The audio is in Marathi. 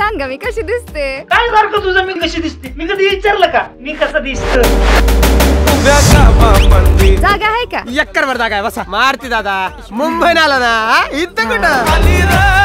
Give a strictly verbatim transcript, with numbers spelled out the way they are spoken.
सांगा मी कशी दिसते? काय सारखं तुझं मी कशी दिसते? मी कधी विचारलं का मी कसं दिसत? जागा आहे का? एक्कर वर जागा आहे बसा. मारती दादा मुंबईला आला ना इथं कुठं